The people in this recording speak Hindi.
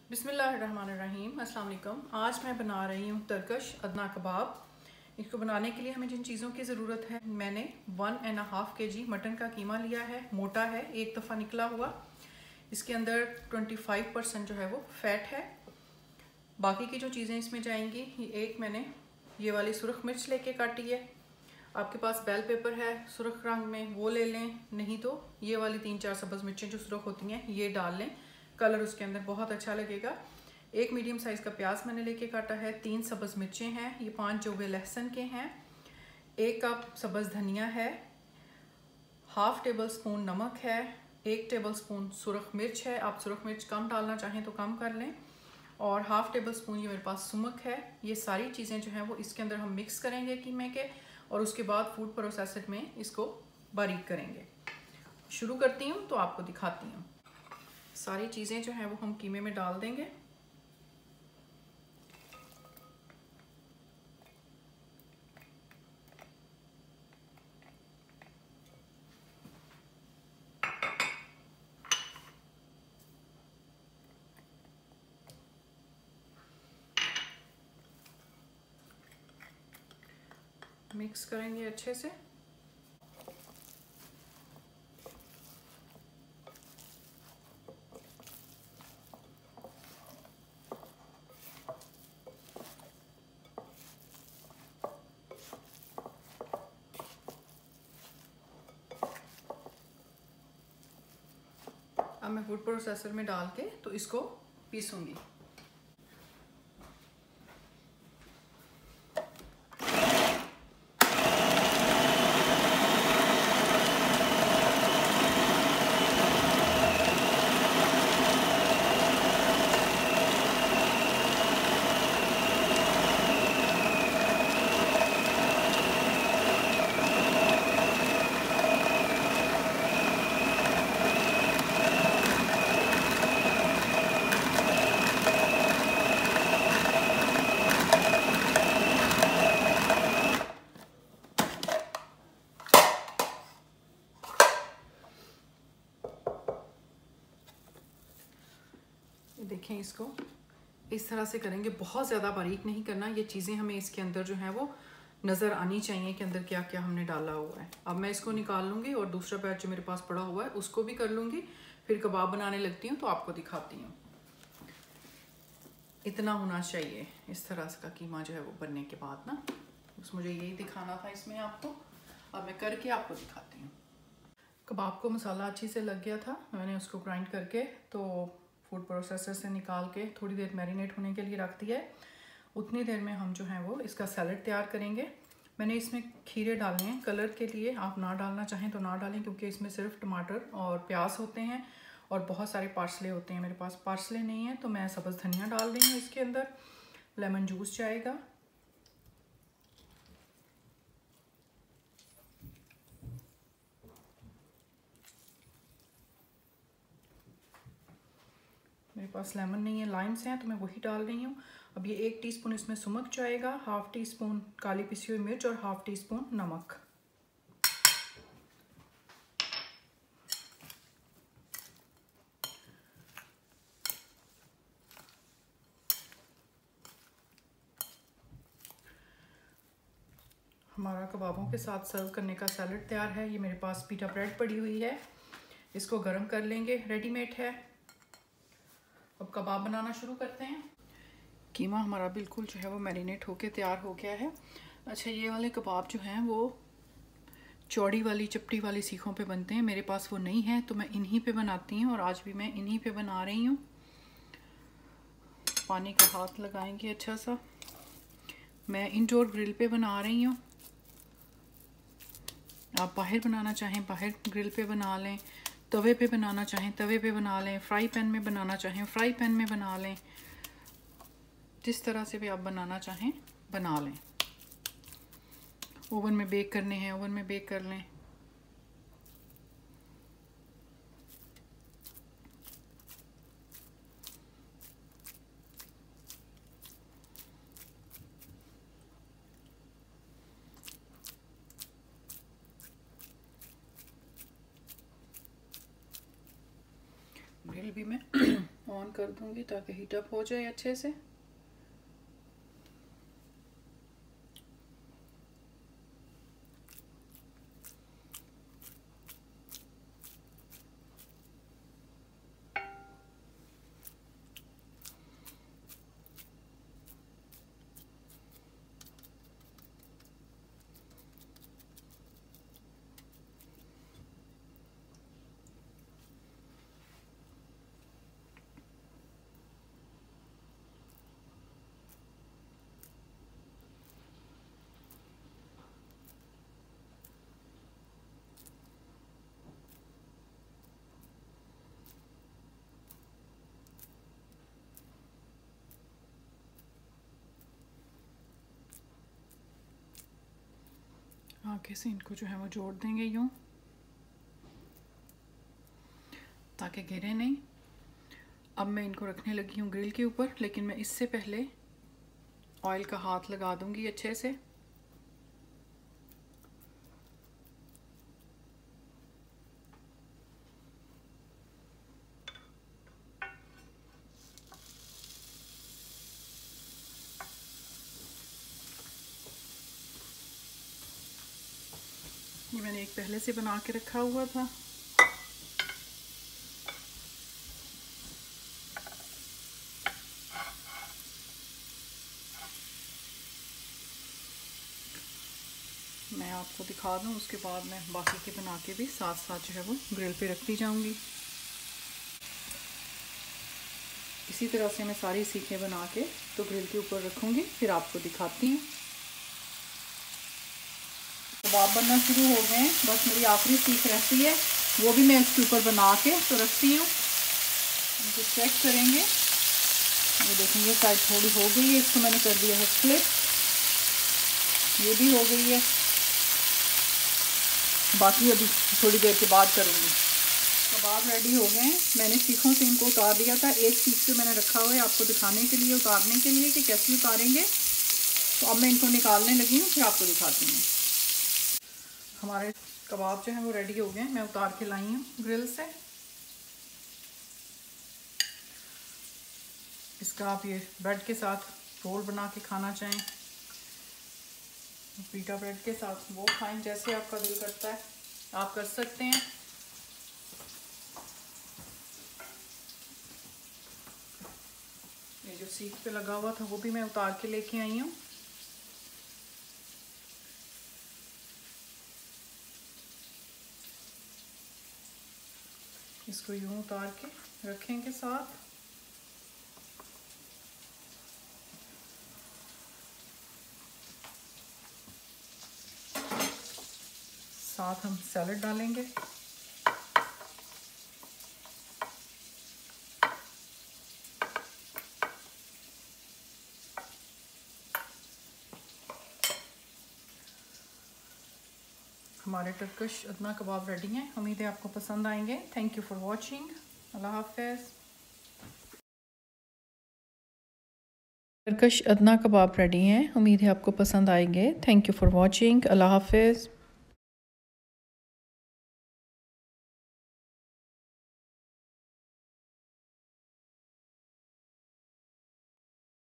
बिस्मिल्लाहिर्रहमानिर्रहीम। अस्सलाम वालेकुम। आज मैं बना रही हूँ तरकश अदना कबाब। इसको बनाने के लिए हमें जिन चीज़ों की ज़रूरत है, मैंने 1.5 kg मटन का कीमा लिया है। मोटा है, एक दफ़ा निकला हुआ। इसके अंदर 25% जो है वो फ़ैट है। बाकी की जो चीज़ें इसमें जाएंगी, एक मैंने ये वाली सुरख मिर्च लेके काटी है। आपके पास बेल पेपर है सुरख रंग में, वो ले लें, नहीं तो ये वाली 3-4 सब्ज़ मिर्चें जो सुरख होती हैं ये डाल लें, कलर उसके अंदर बहुत अच्छा लगेगा। एक मीडियम साइज़ का प्याज मैंने लेके काटा है, 3 सब्ज़ मिर्चें हैं, ये 5 जोगे लहसुन के हैं, 1 कप सब्ज़ धनिया है, हाफ़ टेबल स्पून नमक है, 1 टेबल स्पून सुरख मिर्च है। आप सुरख मिर्च कम डालना चाहें तो कम कर लें, और हाफ़ टेबल स्पून ये मेरे पास सुमक है। ये सारी चीज़ें जो हैं वो इसके अंदर हम मिक्स करेंगे कीमे के, और उसके बाद फूड प्रोसेसर में इसको बारीक करेंगे। शुरू करती हूँ तो आपको दिखाती हूँ। सारी चीज़ें जो हैं वो हम कीमे में डाल देंगे। मिक्स करेंगे अच्छे से। अब मैं फूड प्रोसेसर में डाल के तो इसको पीसूंगी। देखें, इसको इस तरह से करेंगे, बहुत ज़्यादा बारीक नहीं करना। ये चीज़ें हमें इसके अंदर जो है वो नज़र आनी चाहिए कि अंदर क्या क्या हमने डाला हुआ है। अब मैं इसको निकाल लूँगी और दूसरा बैच जो मेरे पास पड़ा हुआ है उसको भी कर लूँगी, फिर कबाब बनाने लगती हूँ तो आपको दिखाती हूँ। इतना होना चाहिए इस तरह का कीमा जो है वो बनने के बाद ना, बस मुझे यही दिखाना था इसमें आपको। अब मैं करके आपको दिखाती हूँ। कबाब को मसाला अच्छी से लग गया था, मैंने उसको ग्राइंड करके तो फूड प्रोसेसर से निकाल के थोड़ी देर मैरिनेट होने के लिए रख दिया है। उतनी देर में हम जो है वो इसका सैलड तैयार करेंगे। मैंने इसमें खीरे डाले हैं कलर के लिए, आप ना डालना चाहें तो ना डालें, क्योंकि इसमें सिर्फ टमाटर और प्याज होते हैं और बहुत सारे पार्सले होते हैं। मेरे पास पार्सले नहीं है तो मैं सब्ज़ धनिया डाल रही हूँ इसके अंदर। लेमन जूस जाएगा, मेरे पास लेमन नहीं है, लाइम्स हैं तो मैं वही डाल रही हूँ। अब ये 1 टीस्पून इसमें सुमक जाएगा, हाफ़ टी स्पून काली पिसी हुई मिर्च और हाफ़ टी स्पून नमक। हमारा कबाबों के साथ सर्व करने का सैलड तैयार है। ये मेरे पास पीटा ब्रेड पड़ी हुई है, इसको गर्म कर लेंगे, रेडीमेड है। अब कबाब बनाना शुरू करते हैं। कीमा हमारा बिल्कुल जो है वो मैरिनेट होके तैयार हो गया है। अच्छा, ये वाले कबाब जो हैं वो चौड़ी वाली चपटी वाली सीखों पे बनते हैं, मेरे पास वो नहीं है तो मैं इन्हीं पे बनाती हूँ, और आज भी मैं इन्हीं पे बना रही हूँ। पानी का हाथ लगाएंगे अच्छा सा। मैं इंडोर ग्रिल पे बना रही हूँ, आप बाहर बनाना चाहें बाहर ग्रिल पे बना लें, तवे पे बनाना चाहें तवे पे बना लें, फ्राई पैन में बनाना चाहें फ्राई पैन में बना लें, जिस तरह से भी आप बनाना चाहें बना लें। ओवन में बेक करने हैं ओवन में बेक कर लें। ग्रिल भी मैं ऑन कर दूंगी ताकि हीट अप हो जाए अच्छे से। आगे से इनको जो है वो जोड़ देंगे यूँ, ताकि गिरे नहीं। अब मैं इनको रखने लगी हूँ ग्रिल के ऊपर, लेकिन मैं इससे पहले ऑयल का हाथ लगा दूंगी अच्छे से। ये मैंने एक पहले से बना के रखा हुआ था। मैं आपको दिखा दूं, उसके बाद मैं बाकी के बना के भी साथ साथ जो है वो ग्रिल पे रखती जाऊंगी। इसी तरह से मैं सारी सीखें बना के तो ग्रिल के ऊपर रखूंगी, फिर आपको दिखाती हूँ। कबाब बनना शुरू हो गए हैं, बस मेरी आखिरी सीख रहती है, वो भी मैं इसके ऊपर बना के तो रखती हूँ। इनको चेक करेंगे। ये देखेंगे साइड थोड़ी हो गई है, इसको मैंने कर दिया है फ्लिप, ये भी हो गई है। बाकी अभी थोड़ी देर के बाद करूँगी। कबाब रेडी हो गए हैं। मैंने सीखों से इनको उतार दिया था, एक सीख पे मैंने रखा हुआ है आपको दिखाने के लिए, उतारने के लिए कि कैसे उतारेंगे। तो अब मैं इनको निकालने लगी हूँ, फिर आपको दिखाती हूँ। हमारे कबाब जो हैं वो रेडी हो गए हैं, मैं उतार के लाई हूँ ग्रिल से। इसका आप ये ब्रेड के साथ रोल बना के खाना चाहें, पीटा ब्रेड के साथ वो खाएं, जैसे आपका दिल करता है आप कर सकते हैं। ये जो सीख पे लगा हुआ था वो भी मैं उतार के लेके आई हूँ। इसको यूं उतार के रखेंगे साथ। साथ हम सैलेड डालेंगे। हमारे टर्किश अदना कबाब रेडी हैं, उम्मीद है आपको पसंद आएंगे। Thank you for watching. अल्लाह हाफ़िज़। टर्किश अदना कबाब रेडी हैं, उम्मीद है आपको पसंद आएंगे। Thank you for watching. अल्लाह हाफ़िज़।